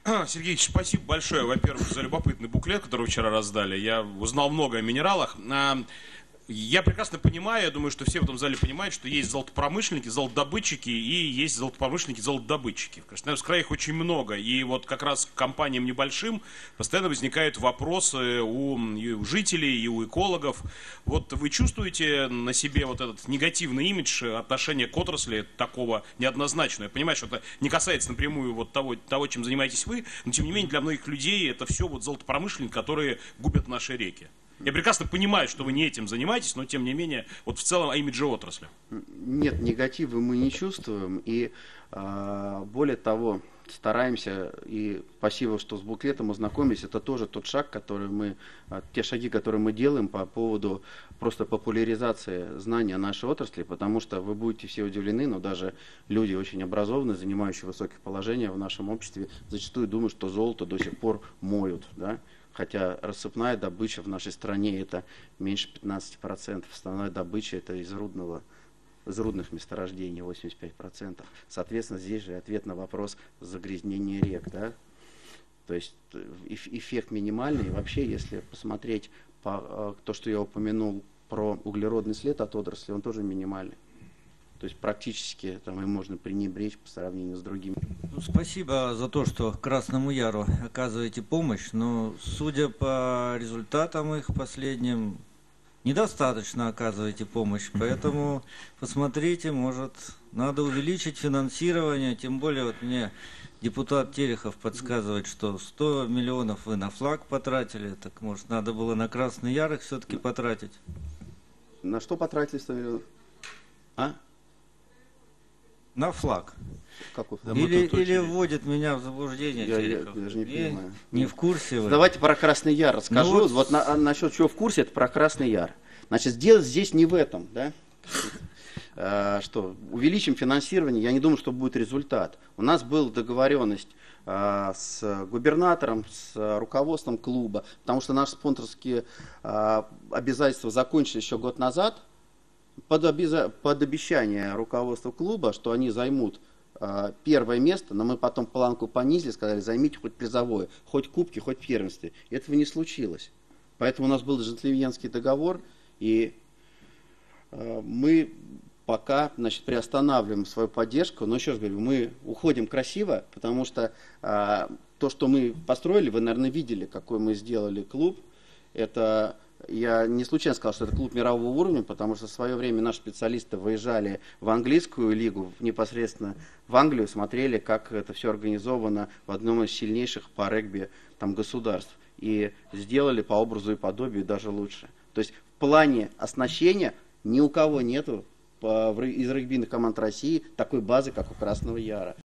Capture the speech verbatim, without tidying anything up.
Сергеевич, спасибо большое, во-первых, за любопытный буклет, который вы вчера раздали. Я узнал много о минералах. А, Я прекрасно понимаю, я думаю, что все в этом зале понимают, что есть золотопромышленники, золотодобытчики и есть золотопромышленники, золотодобытчики. В Красноярском крае их очень много. И вот как раз к компаниям небольшим постоянно возникают вопросы у, и у жителей, и у экологов. Вот вы чувствуете на себе вот этот негативный имидж отношения к отрасли такого неоднозначного? Я понимаю, что это не касается напрямую вот того, того, чем занимаетесь вы, но тем не менее для многих людей это все вот золотопромышленники, которые губят наши реки. Я прекрасно понимаю, что вы не этим занимаетесь, но тем не менее, вот в целом о имидже отрасли. Нет, негатива мы не чувствуем. И э, более того, стараемся, и спасибо, что с буклетом ознакомились, это тоже тот шаг, который мы, те шаги, которые мы делаем по поводу просто популяризации знания нашей отрасли, потому что вы будете все удивлены, но даже люди очень образованные, занимающие высокие положения в нашем обществе, зачастую думают, что золото до сих пор моют, да? Хотя рассыпная добыча в нашей стране это меньше пятнадцати процентов, основная добыча это из рудного, из рудных месторождений восемьдесят пять процентов. Соответственно, здесь же ответ на вопрос загрязнения рек. Да? То есть эффект минимальный. И вообще, если посмотреть по, то, что я упомянул про углеродный след от отрасли, он тоже минимальный. То есть практически там и можно пренебречь по сравнению с другими. Ну, спасибо за то, что Красному Яру оказываете помощь, но судя по результатам их последним, недостаточно оказываете помощь, поэтому посмотрите, может, надо увеличить финансирование, тем более вот мне депутат Терехов подсказывает, что сто миллионов вы на флаг потратили, так может надо было на Красный Яр их все-таки потратить? На что потратили сто миллионов? А? На флаг. Какой флаг? Или, или вводит меня в заблуждение. Я, я, я даже не не, понимаю. Не в курсе вы. Давайте про Красный Яр расскажу. Ну, вот вот на, насчет чего в курсе, это про Красный Яр. Значит, дело здесь не в этом, да? А, что, увеличим финансирование, я не думаю, что будет результат. У нас была договоренность а, с губернатором, с руководством клуба, потому что наши спонсорские а, обязательства закончились еще год назад. Под, обеза... под обещание руководства клуба, что они займут э, первое место, но мы потом планку понизили, сказали, займите хоть призовое, хоть кубки, хоть первенстве. Этого не случилось. Поэтому у нас был джентльменский договор, и э, мы пока, значит, приостанавливаем свою поддержку. Но еще раз говорю, мы уходим красиво, потому что э, то, что мы построили, вы, наверное, видели, какой мы сделали клуб. Это... Я не случайно сказал, что это клуб мирового уровня, потому что в свое время наши специалисты выезжали в английскую лигу, непосредственно в Англию, смотрели, как это все организовано в одном из сильнейших по регби там, государств. И сделали по образу и подобию даже лучше. То есть в плане оснащения ни у кого нету из регбийных команд России такой базы, как у Красного Яра.